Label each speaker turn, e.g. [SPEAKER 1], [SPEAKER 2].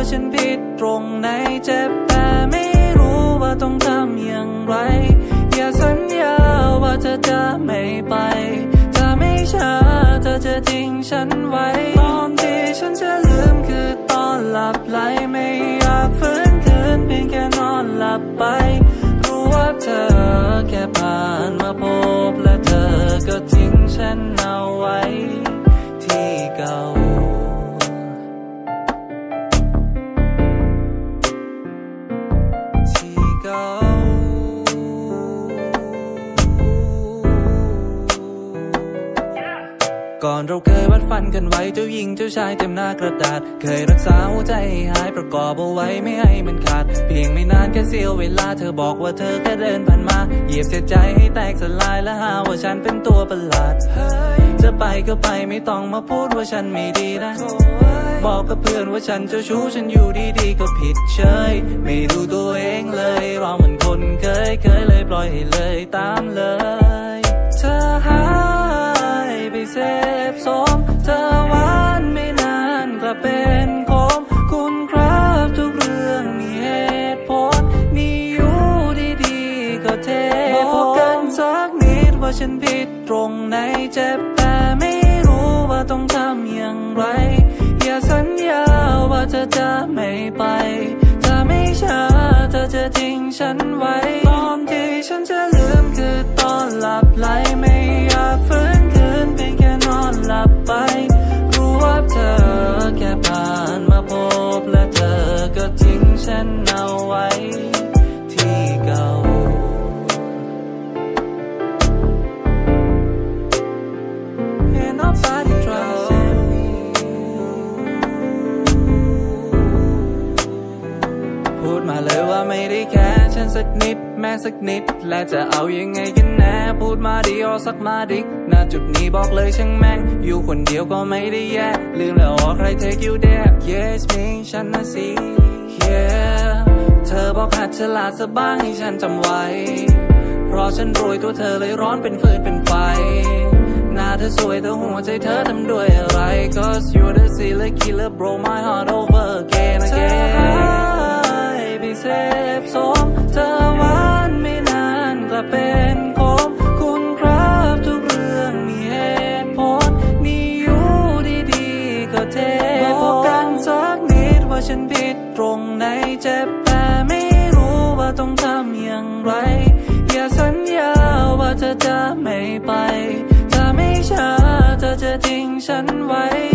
[SPEAKER 1] ว่าฉันผิดตรงไหนเจ็บแต่ไม่รู้ว่าต้องทำอย่างไรอย่าสัญญาว่าเธอจะไม่ไปถ้าไม่ช้าเธอจะทิ้งฉันไว้ตอนที่ฉันจะลืมคือตอนหลับไหลไม่อยากฟื้นคืนเพียงแค่นอนหลับไปรู้ว่าเธอแค่ผ่านมาพบและเธอก็ทิ้งฉันเอาไว้ที่เก่าก่อนเราเคยวัดฟันกันไว้เจ้าหญิงเจ้าชายเต็มหน้ากระดาษเคยรักษาหัวใจให้หายประกอบเอาไว้ไม่ให้มันขาดเพียงไม่นานแค่เสี้ยวเวลาเธอบอกว่าเธอแค่เดินผ่านมาเหยียบเสียใจให้แตกสลายและหาว่าฉันเป็นตัวประหลาดจะไปก็ไปไม่ต้องมาพูดว่าฉันไม่ดีนะบอกกับเพื่อนว่าฉันเจ้าชู้ฉันอยู่ดีๆก็ผิดเฉยไม่ดูตัวเองเลยเราเหมือนคนเคยเลยปล่อยให้เลยตามเลยเธอหายไปเสพสมเธอหวานไม่นานกลับเป็นคมคุณครับทุกเรื่องมีเหตุผลนี่อยู่ดีๆก็เทบอกกันสักนิดว่าฉันผิดตรงไหนเจ็บแต่ไม่รู้ว่าต้องทำอย่างไรอย่าสัญญาว่าเธอจะไม่ไปถ้าไม่ช้าเธอจะทิ้งฉันไว้ตอนที่ฉันจะลืมคือตอนหลับไหลไม่อยากฟื้นคืนเพียงแค่นอนหลับไปรู้ว่าเธอแค่ผ่านมาพบและเธอก็ทิ้งฉันเอาไว้ที่เก่าAnd nobody try to save me พูดมาเลยว่าไม่ได้แค่ฉันสักนิดแม้สักนิดและจะเอายังไงกันแน่พูดมาดิเอาสักมาดิณจุดนี้บอกเลยช่างแม่งอยู่คนเดียวก็ไม่ได้แย่ลืมแล้วใคร take you there yes me ฉันน่ะสิ yeah เธอบอกหัดฉลาดซะบ้างให้ฉันจำไว้เพราะฉันรวยตัวเธอเลยร้อนเป็นฟืนเป็นไฟหน้าเธอสวยแต่หัวใจเธอทำด้วยอะไร cause you're the silly killer broke my heart over again เธอหายไปเสพสมเธอหวานไม่นานกลับเป็นคมคุณครับทุกเรื่องมีเหตุผลนี่อยู่ดีๆก็เทบอกกันสักนิดว่าฉันผิดตรงไหนเจ็บแต่ไม่รู้ว่าต้องทำอย่างไรอย่าสัญญาว่าเธอจะไม่ไปถ้าไม่ช้าเธอจะทิ้งฉันไว้